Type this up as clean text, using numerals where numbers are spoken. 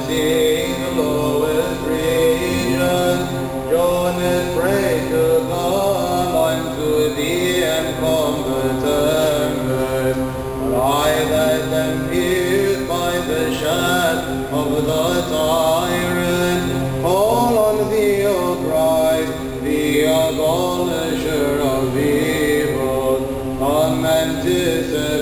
sing the lowest region. Jonas prayed to God unto thee and comforted. But I that am pierced by the shaft of the tyrant, call on thee, O Christ, the abolisher of evil. Come and